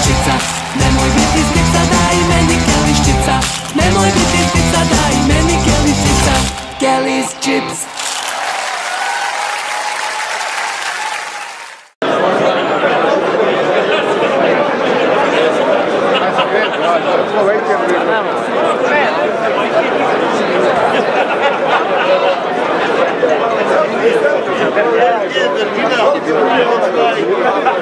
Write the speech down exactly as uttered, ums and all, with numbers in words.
keliščica. Nemoj biti strica, daj meni keliščica. Nemoj biti strica, daj meni keliščica. Kelly's chips. Thank you.